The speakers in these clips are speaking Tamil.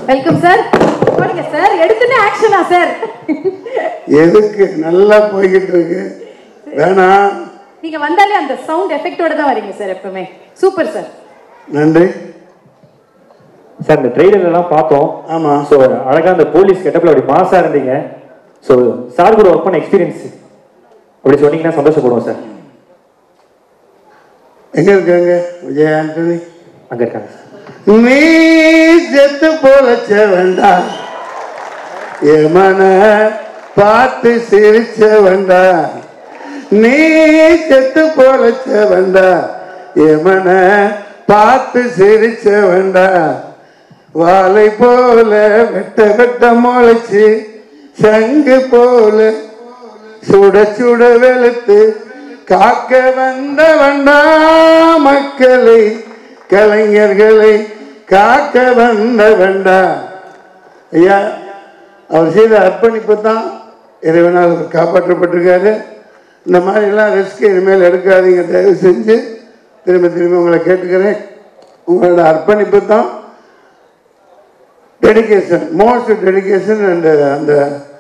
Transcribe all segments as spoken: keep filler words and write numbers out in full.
Welcome sir. போடுங்க சார். எடுத்துனே ஆக்ஷனா சார்? எதுக்கு நல்லா போய்கிட்டு இருக்கு. வேணா நீங்க வந்தாலே அந்த சவுண்ட் எஃபெக்ட்டோட தான் வரீங்க சார் எப்பவுமே. Super sir. நன்றி சார். இந்த ட்ரெய்லர் எல்லாம் பார்த்தோம். ஆமா. சோ அழகா அந்த போலீஸ் கெட்டப்ல அப்படி மாசா இருந்தீங்க. சோ சார் கூட ஒர்க் பண்ண எக்ஸ்பீரியன்ஸ் அப்படி சொன்னீங்கன்னா சந்தோஷப்படுவோம் சார். எங்க இருக்காங்க விஜய் ஆண்டனி? அங்க இருக்காங்க. நீ செத்து போலச்ச வேண்டாம், எமன பார்த்து சிரிச்ச வேண்டாம். நீ செத்து போலச்ச வேண்டாம், எமன பார்த்து சிரிச்ச வேண்டாம். வாழை போல வெட்ட வெட்ட முளைச்சு, சங்கு போல சுட சுட வெளுத்து காக்க வந்த வந்தா மக்களை கலைஞர்களை காக்க வந்த வந்தா. ஐயா, அவர் செய்த அர்ப்பணிப்பு தான் இறைவனால் அவர் காப்பாற்றப்பட்டிருக்காரு. இந்த மாதிரிலாம் ரிஸ்க் இனிமேல் எடுக்காதீங்க தயவு செஞ்சு. திரும்ப திரும்ப உங்களை கேட்டுக்கிறேன். உங்களோட அர்ப்பணிப்பு தான் டெடிகேஷன், மோஸ்ட் டெடிகேஷன். அண்ட் அந்த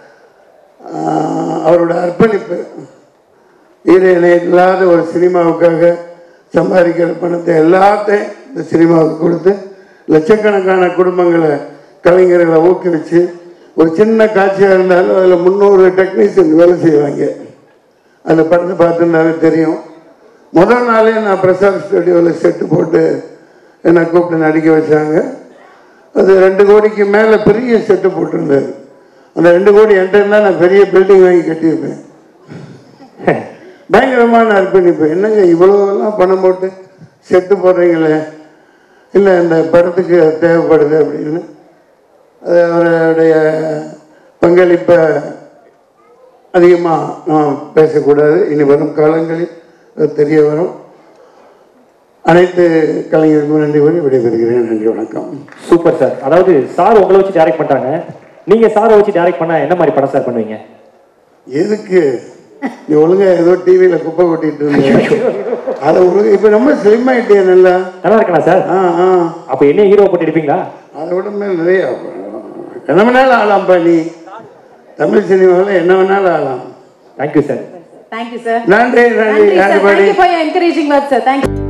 அவரோட அர்ப்பணிப்பு ஈடு இணை இல்லாத ஒரு சினிமாவுக்காக சம்பாதிக்கிற பணத்தை எல்லாத்தையும் இந்த சினிமாவுக்கு கொடுத்து லட்சக்கணக்கான குடும்பங்களை கலைஞர்களை ஊக்குவிச்சு ஒரு சின்ன காட்சியாக இருந்தாலும் அதில் முந்நூறு டெக்னீஷியன் வேலை செய்வாங்க. அந்த படத்தை பார்த்துருந்தாவே தெரியும். முதல் நாளே நான் பிரசாத் ஸ்டுடியோவில் செட்டு போட்டு என்னை கூப்பிட்டு நடிக்க வச்சாங்க. அது ரெண்டு கோடிக்கு மேலே பெரிய செட்டு போட்டிருந்தாரு. அந்த ரெண்டு கோடி என்கிட்ட இருந்தால் நான் பெரிய பில்டிங் வாங்கி கட்டியிருப்பேன். பயங்கரமான அர்ப்பணிப்பு. என்னங்க இவ்வளோலாம் பணம் போட்டு செட்டு போடுறீங்களே, இல்லை இந்த படத்துக்கு தேவைப்படுது அப்படின்னு. அது அவருடைய பங்களிப்பை அதிகமாக நான் பேசக்கூடாது. இனி வரும் காலங்களில் அது தெரிய வரும். அனைத்து கலைஞருக்கும் நன்றி கூறி விடைபெறுகிறேன். நன்றி, வணக்கம். Super sir. அதாவது சார் உங்களை வச்சு டைரக்ட் பண்ணிட்டாங்க, நீங்க சாரை வச்சு டைரக்ட் பண்ணா என்ன மாதிரி படம் சார் பண்ணுவீங்க? எதுக்கு நீ ஒழுங்கா ஏதோ டிவியில குப்பை கொட்டிட்டு இருந்தீங்க, அதை ஒழுங்கு இப்ப ரொம்ப ஸ்லிம் ஆயிட்டே. நல்லா நல்லா இருக்கா சார்? அப்ப என்ன ஹீரோ போட்டு எடுப்பீங்களா? அதை விட மேல் நிறைய என்ன வேணாலும் ஆகலாம்ப்பா. நீ தமிழ் சினிமாவில் என்ன வேணாலும் ஆகலாம். Thank you sir. Thank you sir. நன்றி நன்றி. Thank you for your encouraging words sir. Thank you.